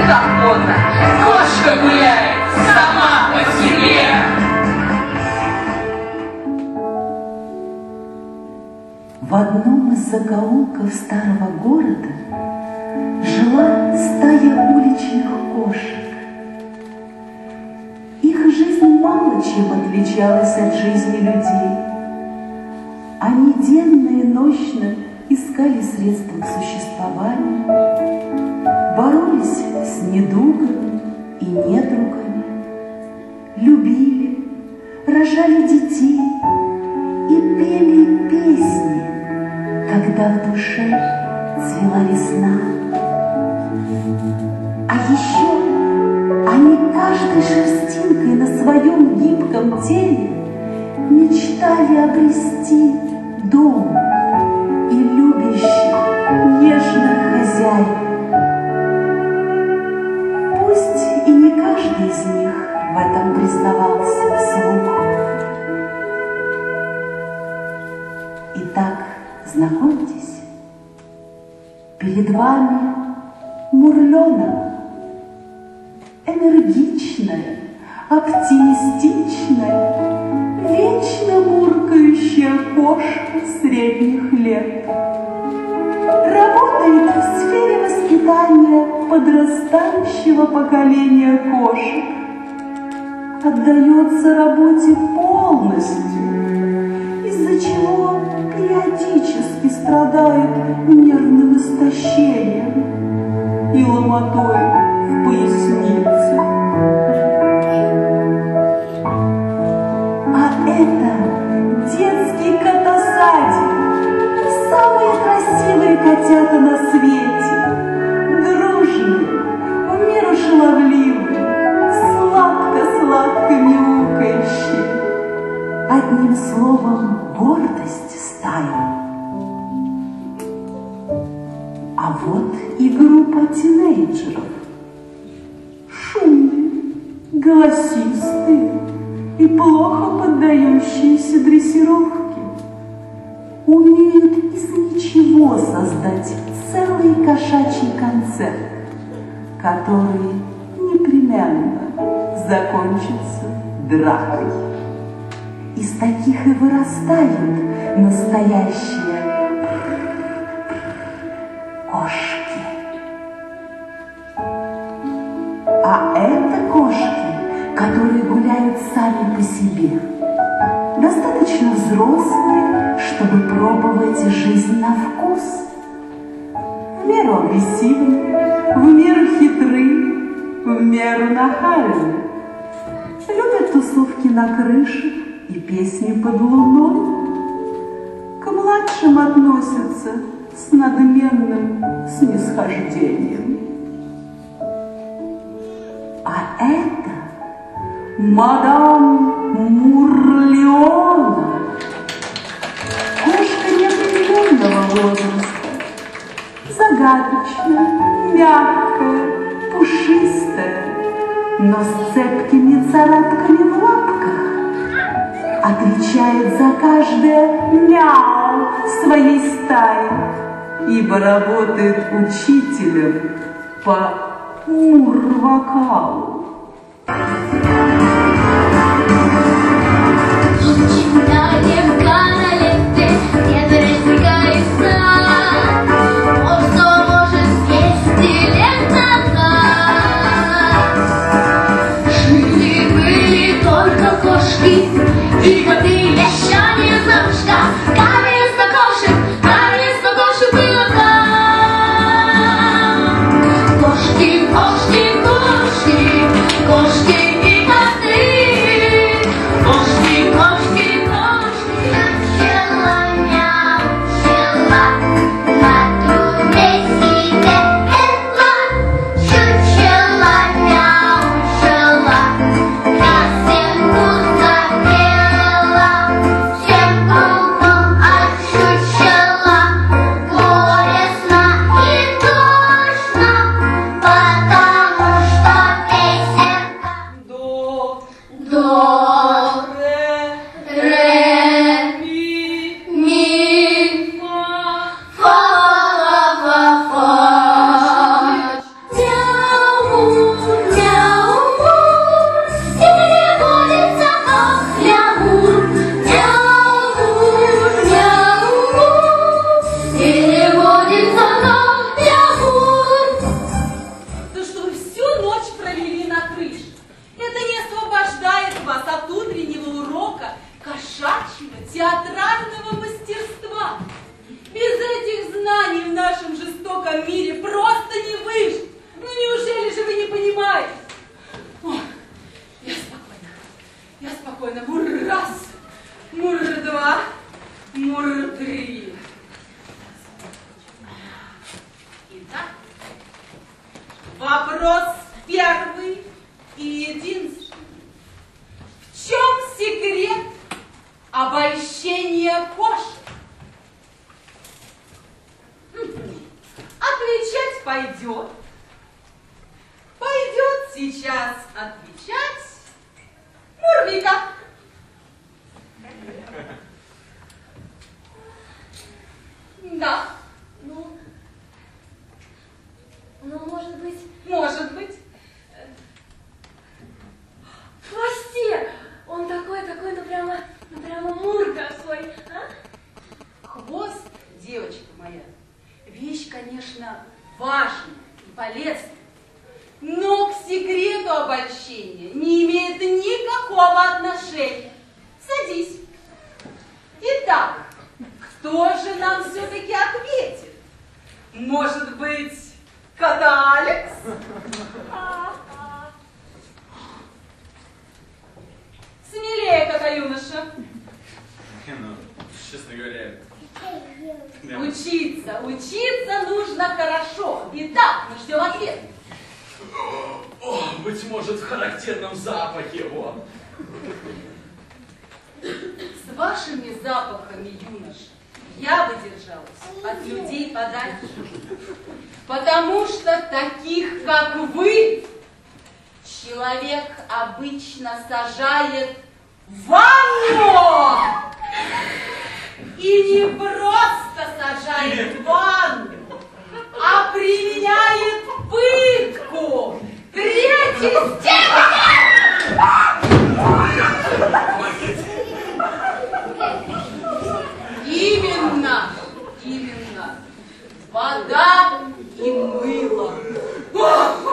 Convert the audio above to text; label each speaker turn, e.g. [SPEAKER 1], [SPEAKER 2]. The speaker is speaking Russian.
[SPEAKER 1] охота. Кошка гуляет сама по себе.
[SPEAKER 2] В одном из закоулков старого города жила стая уличных кошек. Их жизнь мало чем отличалась от жизни людей. Они денно и нощно искали средства к существованию, боролись с недугами и недругами, любили, рожали детей и пели песни, когда в душе цвела весна. А еще они каждой шерстинкой на своем гибком теле мечтали обрести дом и любящих, нежных хозяев. Пусть и не каждый из них в этом признавался вслух. Итак, знакомьтесь, перед вами Мурлена, энергичная, оптимистичная, вечно муркающая кошка средних лет. Работает в сфере воспитания подрастающего поколения кошек. Отдается работе полностью, из-за чего периодически страдает нервным истощением и ломотой в пояснице. А это детский котосадик, самые красивые котята на свете, дружные, в меру шаловливые, сладко-сладко мяукающие. Одним словом, гордость стаи. А вот и группа тинейджеров. Шумные, голосистые и плохо поддающиеся дрессировке. Умеют из ничего создать целый кошачий концерт, который непременно закончится дракой. Из таких и вырастают настоящие кошки. А это кошки, которые гуляют сами по себе, достаточно взрослые, чтобы пробовать жизнь на вкус. В меру агрессивны, в меру хитры, в меру нахальны. Любят тусовки на крыше и песни под луной. К младшим относятся с надменным снисхождением. А это мадам Мурлена, кошка неопределенного возраста, загадочная, мягкая, пушистая, но с цепкими царапками в лапках, отвечает за каждое мяу в своей стае, ибо работает учителем по мур-вокалу.
[SPEAKER 3] И коты, еще не знушка, конечно, кошек было там. Кошки, кошки, кошки, кошки и коты. Кошки, кошки, кошки.
[SPEAKER 4] вопрос первый и единственный. В чем секрет обольщения кошек? Отвечать пойдет. Пойдет сейчас отвечать Мурвика. Да.
[SPEAKER 3] Ну, может быть...
[SPEAKER 4] Может быть.
[SPEAKER 3] В хвосте! Он такой, ну прямо Мурка свой, а?
[SPEAKER 4] Хвост, девочка моя, вещь, конечно, важная и полезная, но к секрету обольщения не имеет никакого отношения. Садись. Итак, кто же нам все-таки ответит? Может быть, кота Алекс? Смелее, кота-юноша.
[SPEAKER 5] Ну, честно говоря...
[SPEAKER 4] Учиться нужно хорошо. Итак, мы ждем ответ.
[SPEAKER 5] О, быть может, в характерном запахе, вот.
[SPEAKER 4] С вашими запахами, юноша, я бы держалась от людей подальше. Потому что таких, как вы, человек обычно сажает в ванну. И не просто сажает в ванну, а применяет пытку третьей степени. Именно. Вода и мыло.